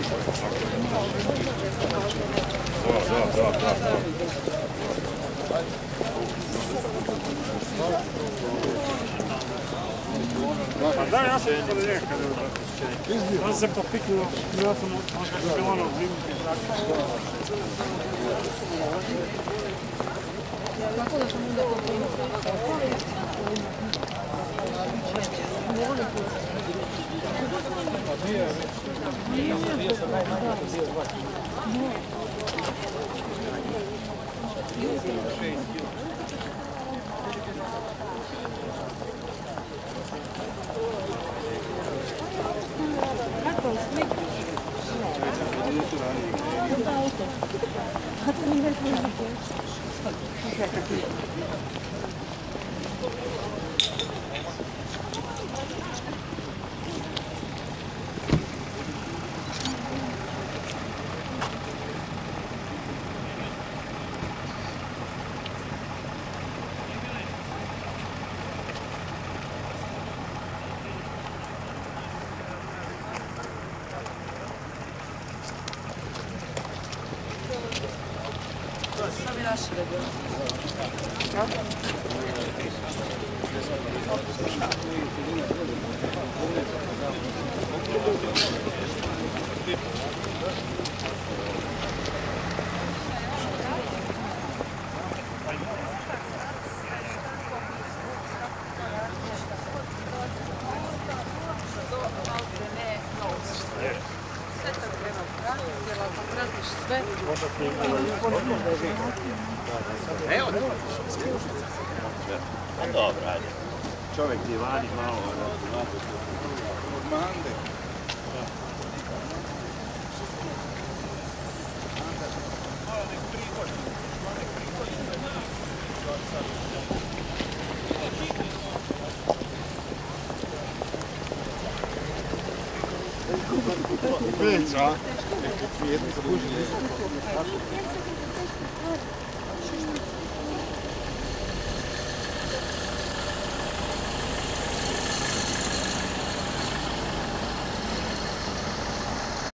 Pa da, ja sam kod njega kada je on se popiknuo, ja sam bilo ono zimski zrak. Tako da sam onda Sami naši redili. Evo, dobro, ajde. Čovjek ti vani malo. Mande. Već, a? Jedni zabužili.